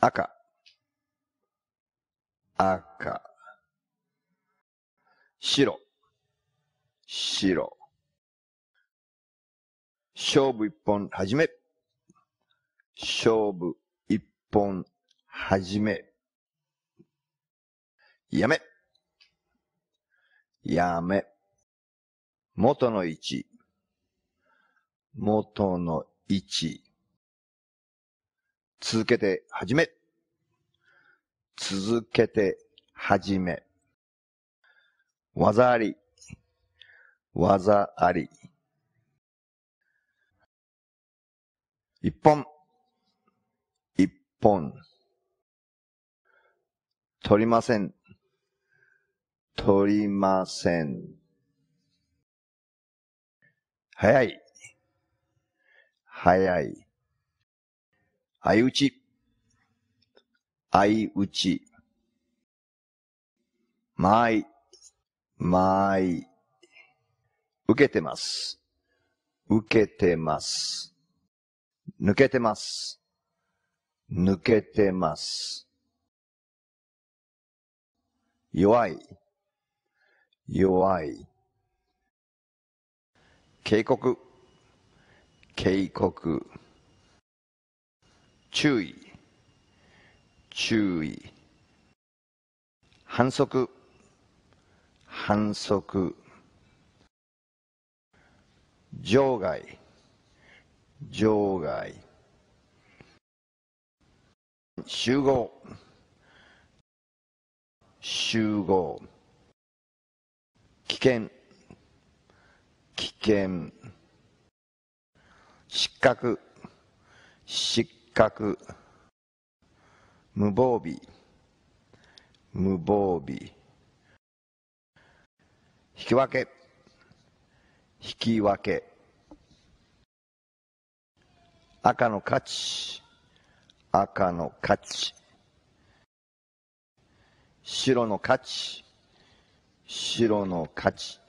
赤、赤。白、白。勝負一本始め。勝負一本始め。やめ。やめ。元の位置。元の位置。続けて始め。続けて始め。技あり。技あり。一本。一本。取りません。取りません。早い。早い。相打ち。相打ち。間合い。間合い。受けてます。受けてます。抜けてます。抜けてます。弱い。弱い。警告。警告。注意。注意。反則。反則。場外。場外。集合。集合。危険。危険。失格。失格。無防備。無防備。引き分け。引き分け。赤の勝ち。赤の勝ち。白の勝ち。白の勝ち。